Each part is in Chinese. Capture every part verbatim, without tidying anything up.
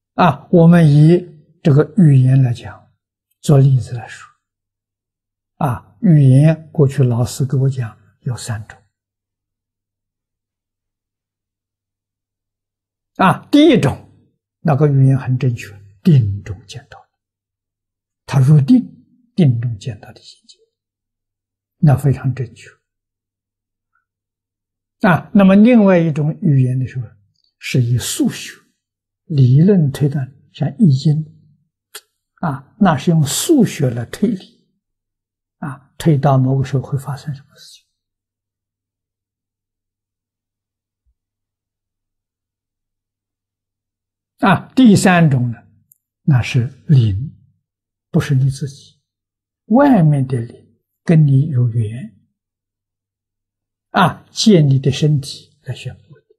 啊，我们以这个语言来讲，做例子来说，啊，语言过去老师给我讲有三种。啊，第一种，那个语言很正确，定中见到的，他入定，定中见到的境界，那非常正确。啊，那么另外一种语言的时候，是以数学、理论推断，像《易经》，啊，那是用数学来推理，啊，推到某个时候会发生什么事情。啊，第三种呢，那是灵，不是你自己，外面的灵跟你有缘，啊，借你的身体来宣布的，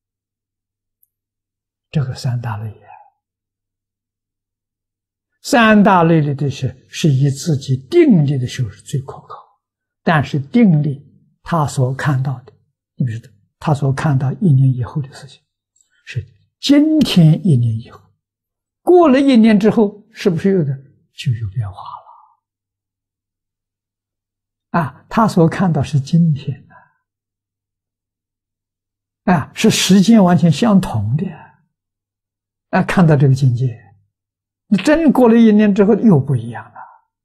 这个三大类啊，三大类里的是是以自己定力的时候是最可靠，但是定力他所看到的，你比如说他所看到一年以后的事情，是今天一年以后，过了一年之后，是不是有的就有变化了？啊，他所看到是今天的，啊，是时间完全相同的，啊，看到这个境界，你真过了一年之后又不一样了。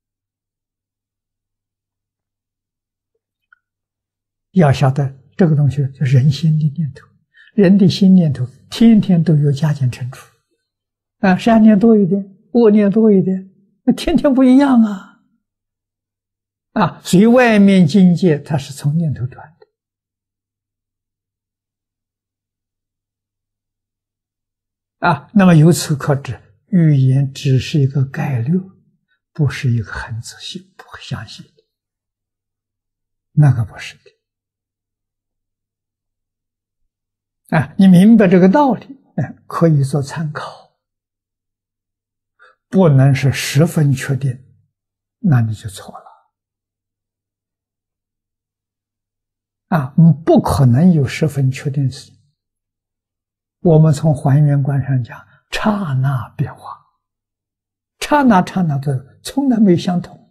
要晓得这个东西是人心的念头。人的心念头天天都有加减乘除，啊，善念多一点，恶念多一点，那天天不一样啊！啊，所以外面境界它是从念头转的，啊，那么由此可知，语言只是一个概率，不是一个很仔细、不详细的，那个不是的。啊，你明白这个道理，哎，可以做参考，不能是十分确定，那你就错了。啊，不可能有十分确定的事情。我们从还原观上讲，刹那变化，刹那刹那的，从来没有相同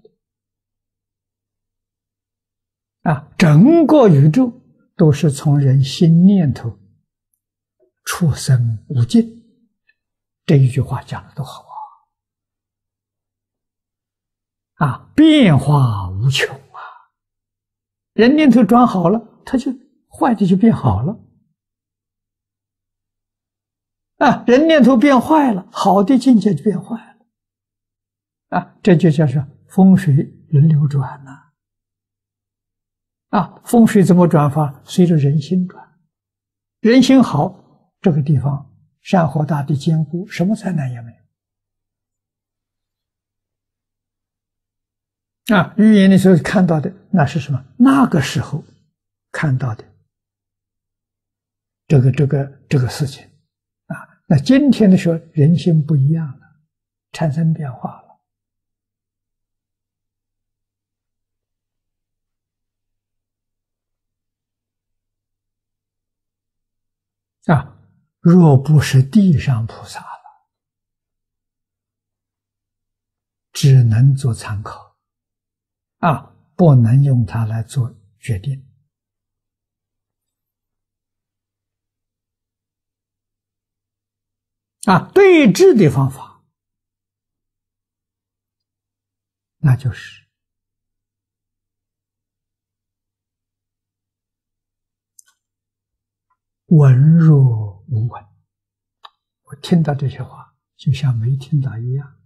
的。啊，整个宇宙都是从人心念头出生无尽，这一句话讲的多好啊！啊，变化无穷啊！人念头转好了，它就坏的就变好了；啊，人念头变坏了，好的境界就变坏了。啊，这就叫做风水轮流转呐！啊，风水怎么转法？随着人心转，人心好。这个地方山河大地坚固，什么灾难也没有。啊，预言的时候看到的那是什么？那个时候看到的这个这个这个事情啊，那今天的时候人心不一样了，产生变化了啊。若不是地上菩萨了，只能做参考，啊，不能用它来做决定。啊，对治的方法，那就是闻若无闻。我听到这些话，就像没听到一样。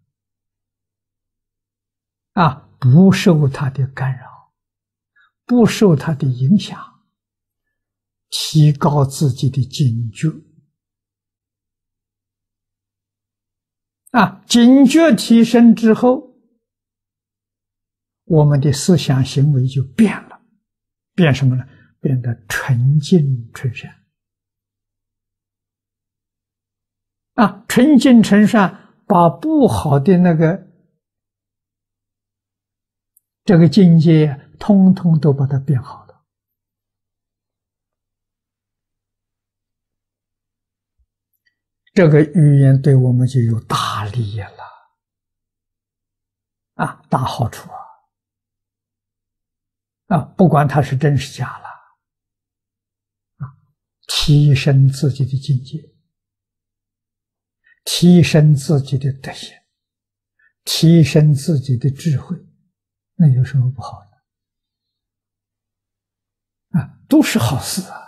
啊，不受它的干扰，不受它的影响，提高自己的警觉。啊，警觉提升之后，我们的思想行为就变了，变什么呢？变得纯净纯善。啊，纯净纯善，把不好的那个这个境界，通通都把它变好了。 这个语言对我们就有大利益了，啊，大好处啊！啊，不管它是真是假了，啊，提升自己的境界，提升自己的德行，提升自己的智慧，那有什么不好的？啊，都是好事啊！